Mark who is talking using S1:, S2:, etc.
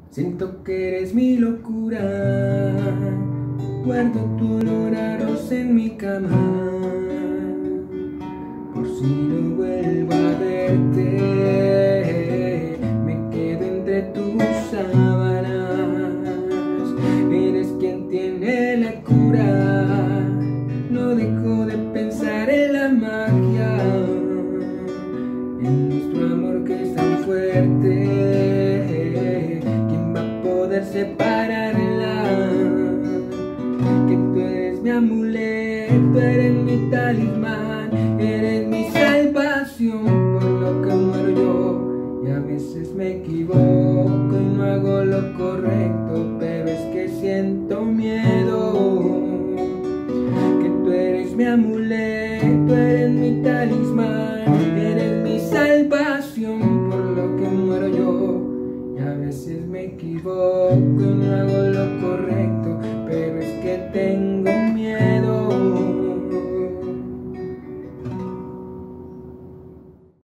S1: Siento que eres mi locura, guardo tu olor a rosa en mi cama, por si no vuelvo a verte, me quedo entre tus sábanas. Eres quien tiene la cura, no dejo de pensar en la magia, en nuestro amor que es tan fuerte. Separarla, que tú eres mi amuleto, eres mi talismán, eres mi salvación, por lo que muero yo. Y a veces me equivoco y no hago lo correcto, pero es que siento miedo. Que tú eres mi amuleto, eres mi talismán, eres mi salvación, por lo que muero yo. A veces me equivoco y no hago